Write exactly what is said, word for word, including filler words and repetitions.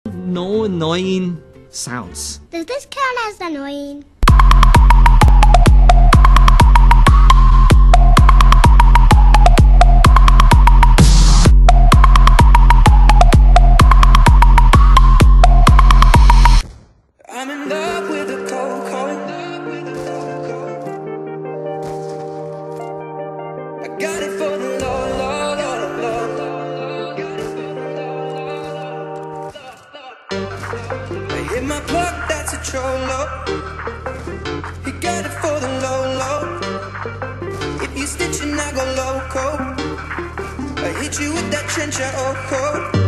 No annoying sounds. Does this count as annoying? I'm in love with a cold, cold. I got it for the low, low, low, low. I hit my plug, that's a trollo. He got it for the low, low. If you stitching, I go loco. I hit you with that trencher, oh, oh.